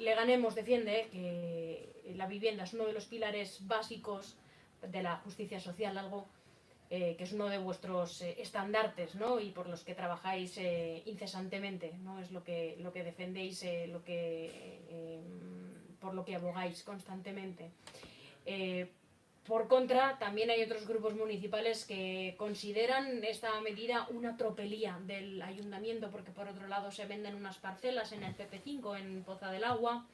Leganemos defiende que la vivienda es uno de los pilares básicos de la justicia social, algo que es uno de vuestros estandartes, ¿no? Y por los que trabajáis incesantemente, ¿no? Es lo que defendéis, por lo que abogáis constantemente. Por contra, también hay otros grupos municipales que consideran esta medida una tropelía del ayuntamiento, porque por otro lado se venden unas parcelas en el PP5, en Poza del Agua.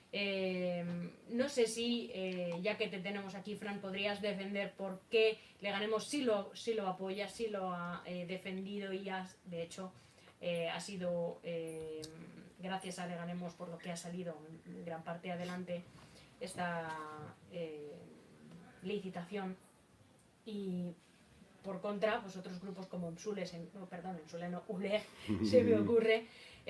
No sé si, ya que te tenemos aquí, Fran, podrías defender por qué Leganemos sí lo apoya, sí lo ha defendido y de hecho ha sido gracias a Leganemos por lo que ha salido en gran parte adelante esta licitación. Y por contra, pues otros grupos como ULEG, se me ocurre,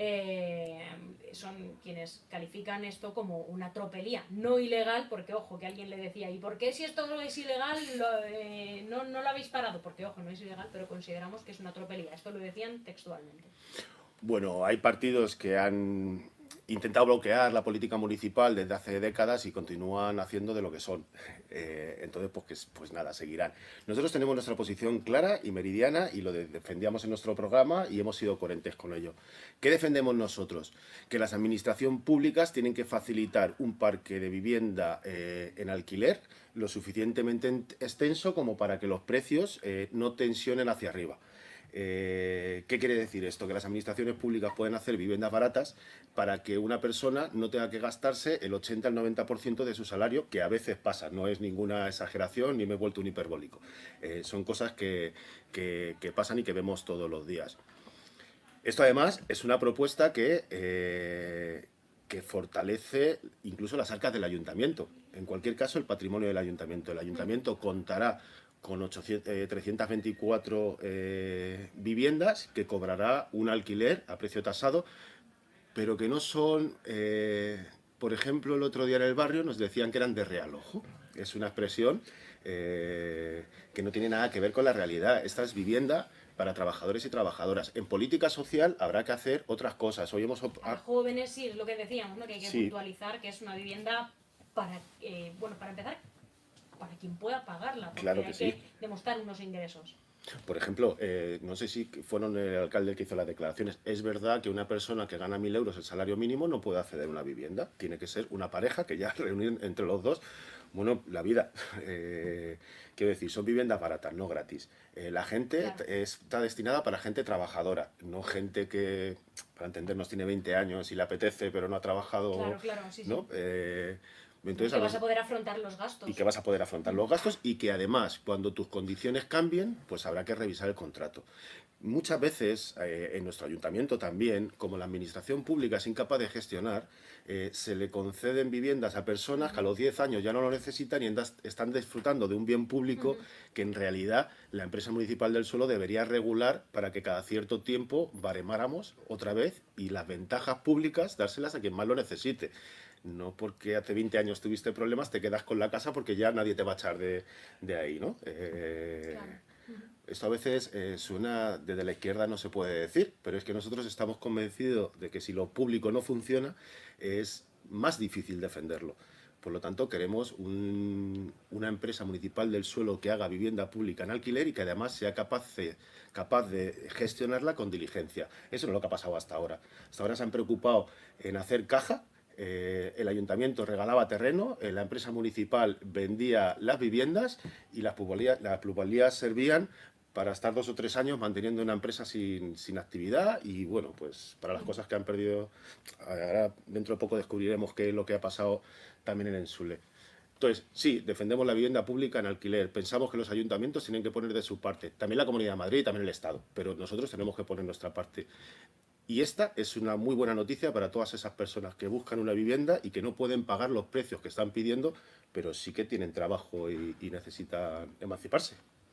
son quienes califican esto como una tropelía, no ilegal, porque ojo, que alguien le decía, ¿y por qué si esto es ilegal no lo habéis parado? Porque ojo, no es ilegal, pero consideramos que es una tropelía. Esto lo decían textualmente. Bueno, hay partidos que han intentado bloquear la política municipal desde hace décadas y continúan haciendo de lo que son. Entonces, pues nada, seguirán. Nosotros tenemos nuestra posición clara y meridiana y lo defendíamos en nuestro programa y hemos sido coherentes con ello. ¿Qué defendemos nosotros? Que las administraciones públicas tienen que facilitar un parque de vivienda en alquiler lo suficientemente extenso como para que los precios no tensionen hacia arriba. ¿Qué quiere decir esto? Que las administraciones públicas pueden hacer viviendas baratas para que una persona no tenga que gastarse el 80 al 90% de su salario, que a veces pasa, no es ninguna exageración ni me he vuelto un hiperbólico. Son cosas que pasan y que vemos todos los días. Esto además es una propuesta que fortalece incluso las arcas del ayuntamiento. En cualquier caso, el patrimonio del ayuntamiento. El ayuntamiento contará con 324 viviendas que cobrará un alquiler a precio tasado, pero que no son, por ejemplo, el otro día en el barrio nos decían que eran de realojo. Es una expresión que no tiene nada que ver con la realidad. Esta es vivienda para trabajadores y trabajadoras. En política social habrá que hacer otras cosas. Hoy hemos... Para jóvenes, sí, es lo que decíamos, ¿no? Que hay que puntualizar que es una vivienda para, para empezar, para quien pueda pagarla, porque claro que hay sí. que demostrar unos ingresos. Por ejemplo, no sé si fueron el alcalde que hizo las declaraciones. Es verdad que una persona que gana 1.000 euros el salario mínimo no puede acceder a una vivienda. Tiene que ser una pareja que ya reunir entre los dos. Bueno, la vida. Quiero decir, son viviendas baratas, no gratis. La gente claro. Está destinada para gente trabajadora, no gente que, para entendernos, tiene 20 años y le apetece, pero no ha trabajado. Claro, sí, ¿no? Sí. Entonces, que vas a poder afrontar los gastos. Y que vas a poder afrontar los gastos y que además, cuando tus condiciones cambien, pues habrá que revisar el contrato. Muchas veces, en nuestro ayuntamiento también, como la administración pública es incapaz de gestionar, se le conceden viviendas a personas que a los 10 años ya no lo necesitan y están disfrutando de un bien público que en realidad la empresa municipal del suelo debería regular para que cada cierto tiempo baremáramos otra vez y las ventajas públicas dárselas a quien más lo necesite. No porque hace 20 años tuviste problemas, te quedas con la casa porque ya nadie te va a echar de ahí, ¿no? Claro. Esto a veces suena desde la izquierda, no se puede decir, pero es que nosotros estamos convencidos de que si lo público no funciona, es más difícil defenderlo. Por lo tanto, queremos una empresa municipal del suelo que haga vivienda pública en alquiler y que además sea capaz de gestionarla con diligencia. Eso no es lo que ha pasado hasta ahora. Hasta ahora se han preocupado en hacer caja. El ayuntamiento regalaba terreno, la empresa municipal vendía las viviendas y las plusvalías servían para estar 2 o 3 años manteniendo una empresa sin actividad y bueno, pues para las cosas que han perdido, ahora dentro de poco descubriremos qué es lo que ha pasado también en Ensule. Entonces, sí, defendemos la vivienda pública en alquiler, pensamos que los ayuntamientos tienen que poner de su parte, también la Comunidad de Madrid y también el Estado, pero nosotros tenemos que poner nuestra parte. Y esta es una muy buena noticia para todas esas personas que buscan una vivienda y que no pueden pagar los precios que están pidiendo, pero sí que tienen trabajo y necesitan emanciparse.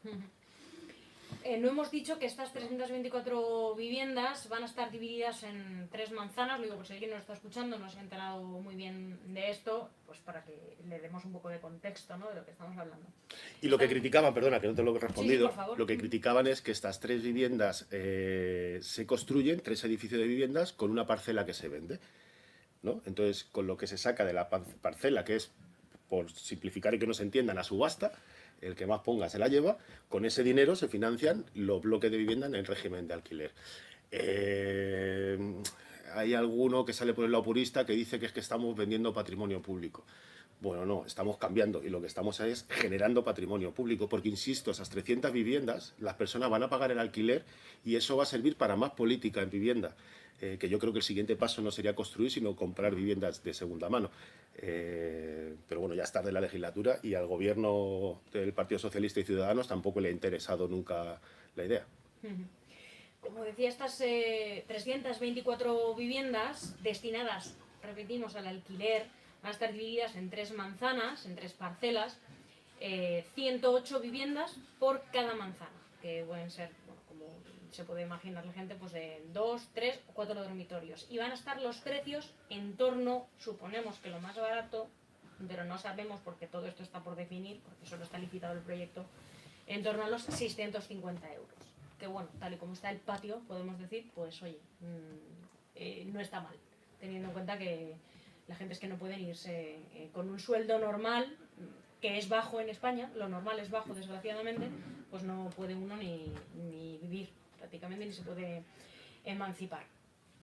No hemos dicho que estas 324 viviendas van a estar divididas en 3 manzanas, lo digo por si alguien nos está escuchando, no se ha enterado muy bien de esto, pues para que le demos un poco de contexto, ¿no?, de lo que estamos hablando. Y lo que criticaban, perdona, que no te lo he respondido, sí, por favor. Lo que criticaban es que estas 3 viviendas se construyen, 3 edificios de viviendas, con una parcela que se vende. ¿no? Entonces, con lo que se saca de la parcela, que es, por simplificar y que no se entiendan, a subasta, el que más ponga se la lleva, con ese dinero se financian los bloques de vivienda en el régimen de alquiler. Hay alguno que sale por el lado purista que dice que es que estamos vendiendo patrimonio público. Bueno, no, estamos cambiando y lo que estamos es generando patrimonio público, porque insisto, esas 300 viviendas, las personas van a pagar el alquiler y eso va a servir para más política en vivienda. Que yo creo que el siguiente paso no sería construir, sino comprar viviendas de segunda mano. Pero bueno, ya es tarde la legislatura y al gobierno del Partido Socialista y Ciudadanos tampoco le ha interesado nunca la idea. Como decía, estas 324 viviendas destinadas, repetimos, al alquiler, van a estar divididas en 3 manzanas, en 3 parcelas, 108 viviendas por cada manzana, que pueden ser, bueno, como se puede imaginar la gente, pues de 2, 3 o 4 dormitorios. Y van a estar los precios en torno, suponemos que lo más barato, pero no sabemos porque todo esto está por definir, porque solo está licitado el proyecto, en torno a los 650 euros. Que bueno, tal y como está el patio, podemos decir, pues oye, no está mal, teniendo en cuenta que la gente es que no pueden irse con un sueldo normal, que es bajo en España, lo normal es bajo desgraciadamente, pues no puede uno ni vivir prácticamente, ni se puede emancipar.